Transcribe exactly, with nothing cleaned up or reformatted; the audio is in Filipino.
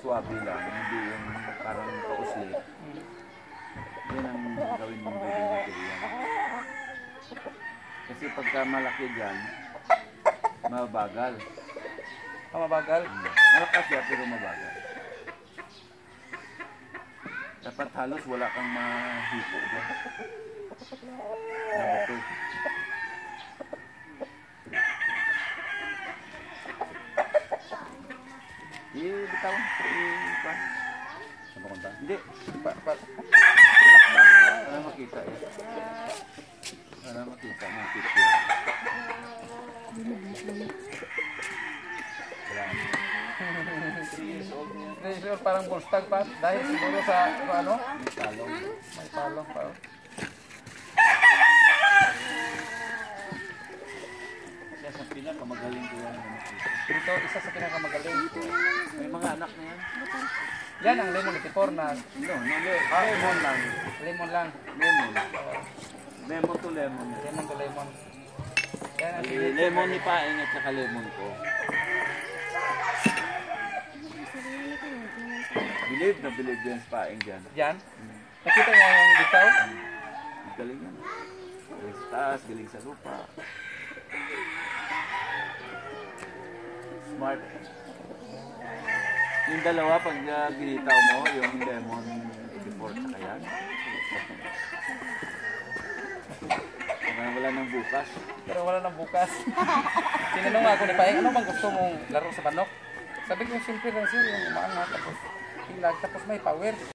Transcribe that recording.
swabe lang, hindi yung parang pauslit. Yan ang gawin mong pwede material. Kasi pagka malaki dyan, mabagal. Ah, mabagal? Hmm. Malakas siya pero mabagal. Dapat halos wala kang mahipo dyan. Nabato. Eh, bitaw. Eh, pa. Ano kung ba? Hindi. Pa, pa. Para makita eh. Para makita ng picture. Treasure parang bullstag pa. Dahil siguro sa sa ano? May talong. May palong pa. Siya sa pinakamagaling ko yan. Ito, isa sa pinakamagaling. May mga anak na yan. Yan ang lemon eighty-four na No, no, le- lemon lang. lemon lang. Lemon. Lemon to lemon. Lemon to lemon. Yan ang Eh, lemon ni Paing at saka lemon ko. Believe na believe yan sa Paing dyan. Yan. Nakita mo yung bitaw? Galing yan. Galing sa taas, galing sa lupa. Smart. Yung dalawa, pag uh, ginitaw mo, yung lemon eighty-four tsaka yan. Saka wala nang bukas. Pero wala nang bukas. Tinanong ako ni Paeng, ano bang gusto mong laro sa manok? Sabi ko, simple lang sir, yung umaangat, tapos hilag, tapos may power.